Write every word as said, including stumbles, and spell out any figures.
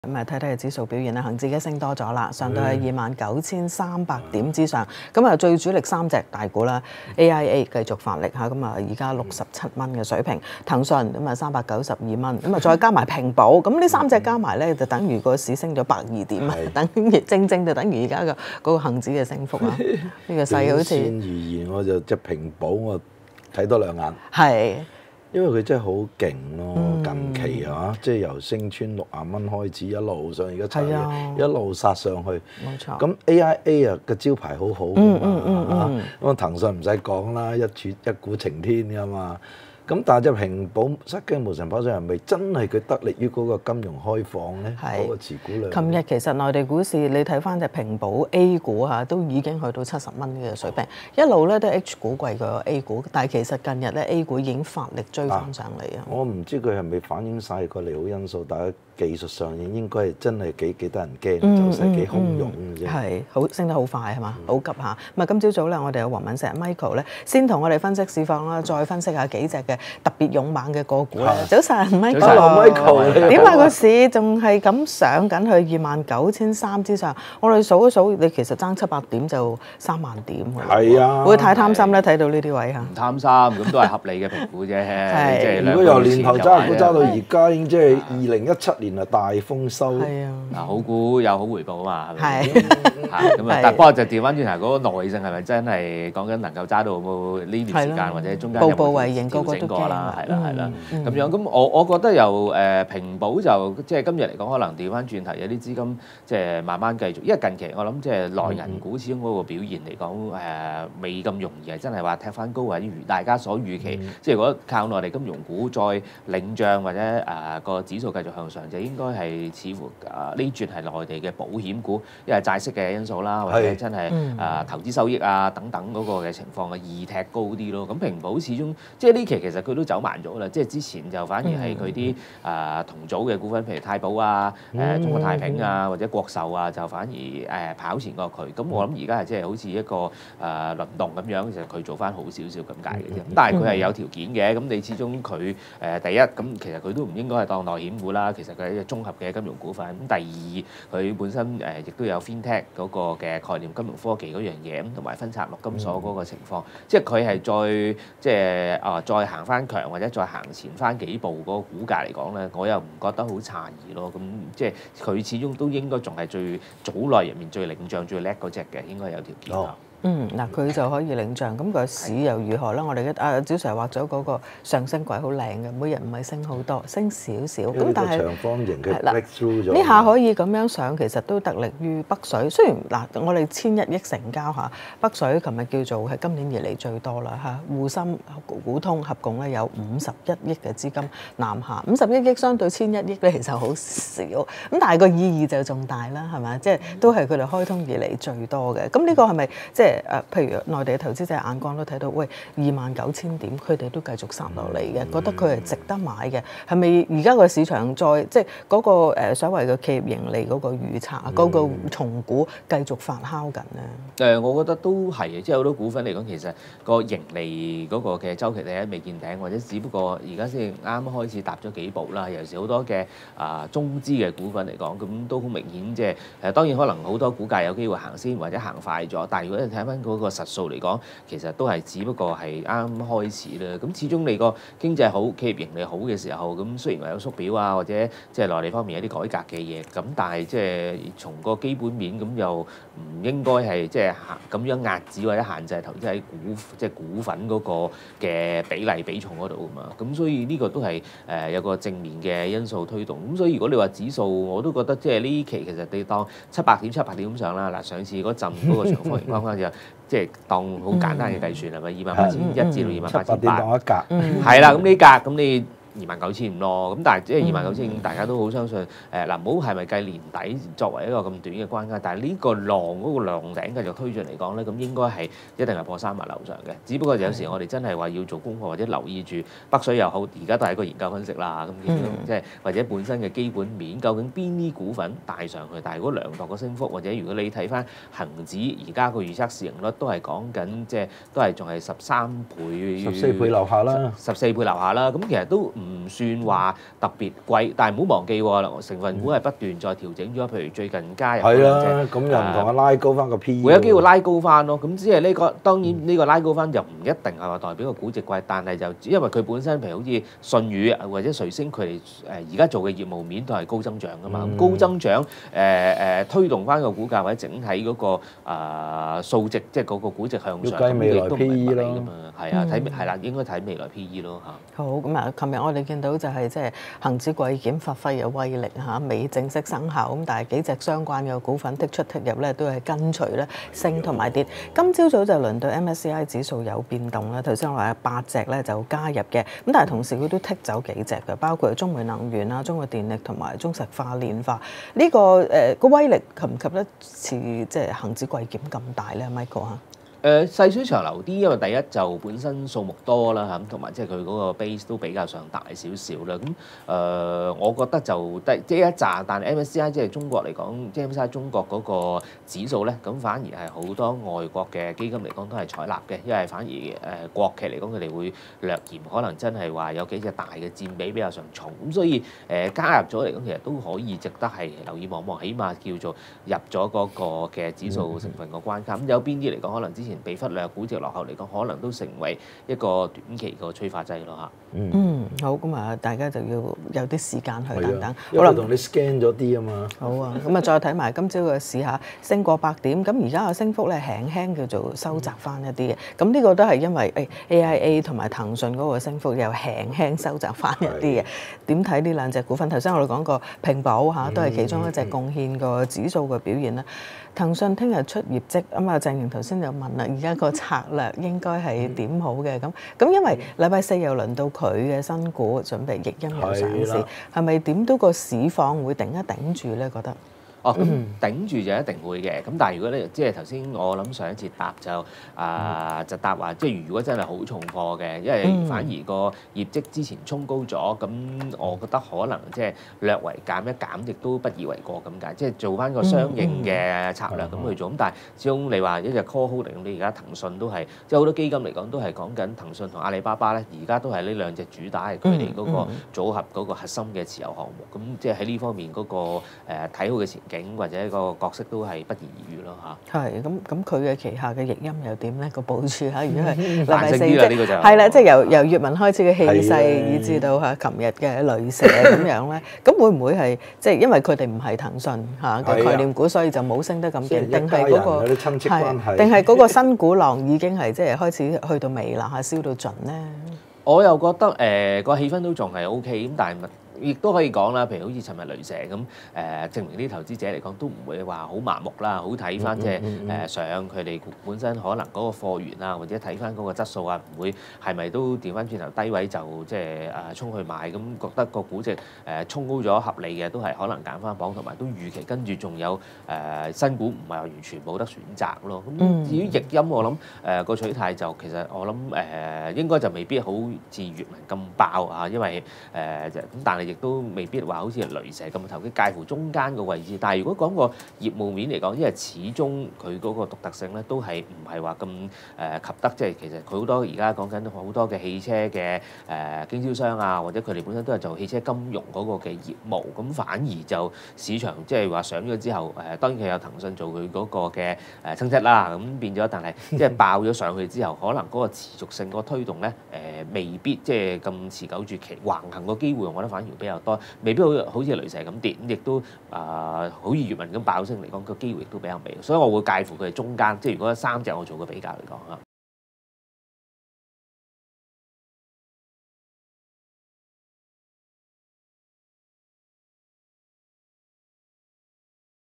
咁啊，睇睇個指數表現啦，恒指嘅升多咗啦，上到係二萬九千三百點之上。咁啊，最主力三隻大股啦 ，A I A 繼續發力嚇，咁啊，而家六十七蚊嘅水平，騰訊咁啊三百九十二蚊，咁啊再加埋平保，咁呢三隻加埋咧就等於個市升咗百二點啊，等於正正就等於而家個嗰個恆指嘅升幅啊。呢個勢好似。 短線而言，我就隻平保我睇多兩眼。 係。 因為佢真係好勁咯，嗯、近期啊，即係由升穿六十蚊開始，一路上而家一路殺上去。 冇錯。 咁 A I A 啊嘅招牌好好㗎嘛， 嗯嗯嗯咁啊騰訊唔使講啦，一柱一股擎天㗎嘛。咁但係隻平保失驚無神跑上嚟，咪真係佢得力於嗰個金融開放咧？嗰個持股量。 琴日其實內地股市你睇翻隻平保 A 股嚇，都已經去到七十蚊嘅水平，一路咧都係 H 股貴過 A 股，但係其實近日咧 A 股已經發力追翻上嚟啊！ 我唔知佢係咪反映晒個利好因素，但係技術上應應該係真係幾幾得人驚， 嗯、 走勢幾洶湧嘅啫。 係好升得好快係嘛？好、嗯、急下。咁啊，今朝早咧，我哋有黃敏石 Michael 咧，先同我哋分析市況啦，再分析下幾隻嘅特別勇猛嘅個股咧。早晨 ，Michael，點解個市仲係咁上緊去二萬九千三之上？我哋數一數，你其實爭七百點就三萬點㗎。 係啊， 會太貪心咧？睇到呢啲位嚇。 唔貪心，咁都係合理嘅評估啫。係。 如果由年頭揸股揸到而家，已經即係二零一七年啊大豐收。 係啊。 嗱，好股有好回報啊嘛，係咪？ 係。 咁啊，但不過就調翻轉頭，嗰個耐性係咪真係講緊能夠揸到冇呢段時間，或者中間有冇調整過啦？係啦，係啦，咁樣咁我我覺得由誒平保就即係今日嚟講，可能調翻轉頭有啲資金即係慢慢繼續，因為近期我諗即係內銀股始終嗰個表現嚟講誒未咁容易係真係話踢翻高，或者如大家所預期，即係如果靠內地金融股再領漲或者誒個指數繼續向上，就應該係似乎誒呢轉係內地嘅保險股，因為債息嘅因素啦，或者真係誒投資收益啊等等嗰個嘅情況嘅易踢高啲咯。咁平保始終即係呢期其實佢都走慢咗啦，即係之前就反而係佢啲誒同組嘅股份，譬如太保啊、誒中國太平啊或者國壽啊，就反而誒跑前過佢。咁我諗而家係即係好似一個誒輪動咁樣，其實佢做翻好少少咁解嘅啫。咁但係佢係有條件嘅，咁你始終佢誒第一咁其實佢都唔應該係當內險股啦，其實佢係一個綜合嘅金融股份。咁第二佢本身誒亦都有 FinTech 嗰個嘅概念金融科技嗰樣嘢，咁同埋分拆陸金所嗰個情況，即係佢係再即係啊再行翻強或者再行前翻幾步嗰個股價嚟講咧，我又唔覺得好詫異咯。咁即係佢始終都應該仲係最組內入面最領漲最叻嗰隻嘅，應該有條件。 嗯，嗱佢就可以領漲，咁個市又如何咧？我哋嘅啊招 Sir 畫咗嗰個上升軌好靚嘅，每日唔係升好多，升少少。咁但係長方形嘅 break through 咗。 呢下可以咁樣上，其實都得力於北水。雖然嗱，我哋千一億成交嚇，北水琴日叫做係今年以嚟最多啦嚇。滬深股通合共咧有五十一億嘅資金南下，五十一億相對千一億咧，其實好少。咁但係個意義就仲大啦，係咪？即係都係佢哋開通以嚟最多嘅。咁呢個係咪即係？誒，譬如內地嘅投資者眼光都睇到，喂，二萬九千點，佢哋都繼續殺落嚟嘅，覺得佢係值得買嘅。係咪而家個市場再即係嗰個誒所謂嘅企業盈利嗰個預測啊，嗰個重估繼續發酵緊咧？誒， 我覺得都係嘅，即係好多股份嚟講，其實個盈利嗰個嘅週期第一未見頂，或者只不過而家先啱開始踏咗幾步啦。尤其是好多嘅啊中資嘅股份嚟講，咁都好明顯，即係誒當然可能好多股價有機會行先或者行快咗，但係如果你睇翻嗰個實數嚟講，其實都係只不過係啱開始啦。咁始終你個經濟好、企業盈利好嘅時候，咁雖然話有縮表啊，或者即係內地方面有啲改革嘅嘢，咁但係即係從個基本面咁又唔應該係即係咁樣壓止或者限制投資喺股即係股份嗰個嘅比例比重嗰度㗎嘛。咁所以呢個都係誒有個正面嘅因素推動。咁所以如果你話指數，我都覺得即係呢期其實你當七百點、七百點咁上啦。嗱，上次嗰陣嗰個長方形框框就即係當好簡單嘅計算係咪？二萬八千一至到二萬八千八， 當一格， 係啦。咁呢格咁你二萬九千五咯。咁但係即係二萬九千五，大家都好相信誒嗱，唔好係咪計年底作為一個咁短嘅關卡？但係呢個浪嗰個浪頂繼續推進嚟講咧，咁應該係一定係破三萬樓上嘅。只不過有時我哋真係話要做功課或者留意住北水又好，而家都係一個研究分析啦。咁即係或者本身嘅基本面，究竟邊啲股份帶上去？但係如果量度個升幅，或者如果你睇翻恒指而家個預測市盈率都係講緊，即係都係仲係十三倍、 十四倍樓下啦， 十四倍樓下啦。咁其實都唔算話特別貴，但係唔好忘記喎，成分股係不斷再調整咗，譬如最近加入係啊，咁又唔同啊，拉高翻個 P E， 會有機會拉高翻咯。咁即係呢個當然呢個拉高翻就唔一定係話代表個估值貴，但係就因為佢本身譬如好似信宇或者瑞星佢哋誒而家做嘅業務面都係高增長㗎嘛，嗯、高增長誒誒、呃、推動翻個股價或者整體嗰、那個啊數、呃、值，即係嗰個估值向上， 要計未來 P E 咯， 係啊，睇係啦，應該睇未來 P E 咯嚇。 好咁啊，琴日我哋見到就係即係恆指季檢發揮嘅威力嚇，未正式生效咁，但係幾隻相關嘅股份剔出剔入咧，都係跟隨咧升同埋跌。今朝早就輪到 M S C I 指數有變動啦，頭先我話八隻咧就加入嘅，咁但係同時佢都剔走幾隻嘅，包括中煤能源啊、中國電力同埋中石化煉化。呢、這個誒個、呃、威力及唔及得似即係恆指季檢咁大咧 Michael 嚇？ 誒、呃、細水長流啲，因為第一就本身數目多啦嚇，同埋即係佢嗰個 base 都比較上大少少啦。咁誒、呃，我覺得就得即係一紮，但係 M S C I 即係中國嚟講，即係 M S C I 中國嗰個指數咧，咁反而係好多外國嘅基金嚟講都係採納嘅，因為反而誒、呃、國企嚟講佢哋會略嫌可能真係話有幾隻大嘅佔比比較上重，咁所以誒、呃、加入咗嚟講，其實都可以值得係留意望望，起碼叫做入咗嗰個嘅指數成分個關卡。咁有邊啲嚟講，可能之前被忽略估值落後嚟講，可能都成為一個短期個催化劑咯嚇。 嗯，好，咁啊，大家就要有啲時間去等等。 好啦，同你 scan 咗啲啊嘛。 好啊，咁啊，再睇埋今朝嘅市下升過百點，咁而家嘅升幅咧輕輕叫做收窄翻一啲嘅。咁呢個都係因為誒 A I A 同埋騰訊嗰個升幅又輕輕收窄翻一啲嘅。點睇呢兩隻股份？頭先我哋講過平保嚇，都係其中一隻貢獻個指數嘅表現啦。騰訊聽日出業績，咁啊鄭瑩頭先就問啦，而家個策略應該係點好嘅？咁咁因為禮拜四又輪到佢嘅新股準備譯音又上市，係咪點都個市況會頂一頂住咧？覺得？ 哦，咁頂住就一定會嘅。咁但係如果咧，即係頭先我諗上一次答就啊、呃，就答話，即係如果真係好重貨嘅，因為反而個業績之前衝高咗，咁我覺得可能即係略為減一減，亦都不以為過咁解。即係做翻個相應嘅策略咁去做。咁但係始終你話一隻 call holding，你而家騰訊都係，即係好多基金嚟講都係講緊騰訊同阿里巴巴咧，而家都係呢兩隻主打係佢哋嗰個組合嗰個核心嘅持有項目。咁即係喺呢方面嗰、嗰個誒睇、呃、好嘅前景或者個角色都係不言而喻咯嚇。係咁咁，佢嘅旗下嘅譯音又點咧？個部署嚇，如果係禮拜四即係係啦，即係由由粵文開始嘅氣勢，以至到嚇琴日嘅雷蛇咁樣咧，咁會唔會係即係因為佢哋唔係騰訊嚇嘅概念股，所以就冇升得咁勁？定係嗰個係定係嗰個新股浪已經係即係開始去到尾啦嚇，燒到盡咧？我又覺得誒個氣氛都仲係 O K 咁，但係亦都可以講啦，譬如好似尋日雷蛇咁，誒、呃、證明啲投資者嚟講都唔會話好麻木啦，好睇翻即係誒上佢哋本身可能嗰個貨源啊，或者睇翻嗰個質素啊，唔會係咪都調翻轉頭低位就即係誒衝去買，咁覺得個估值誒、呃、衝高咗合理嘅，都係可能揀翻榜，同埋都預期跟住仲有誒、呃、新股唔係話完全冇得選擇咯。咁至於譯音，我諗誒個取態就其實我諗誒、呃、應該就未必好似粵文咁爆啊，因為誒咁、呃、但係。亦都未必話好似雷蛇咁投機，介乎中間個位置。但係如果講個業務面嚟講，因為始終佢嗰個獨特性咧，都係唔係話咁誒及得，即係其實佢好多而家講緊好多嘅汽車嘅誒經銷商啊，或者佢哋本身都係做汽車金融嗰個嘅業務，咁反而就市場即係話上咗之後，誒當然佢有騰訊做佢嗰個嘅誒親戚啦，咁變咗，但係即係爆咗上去之後，可能嗰個持續性嗰個推動咧，誒、呃、未必即係咁持久住期橫行個機會，我覺得反而比較多，未必好好似雷蛇咁跌，咁亦都啊、呃、好似粵文咁爆升嚟講，個機會亦都比較微，所以我會介乎佢哋中間，即係如果三隻我做個比較嚟講嚇。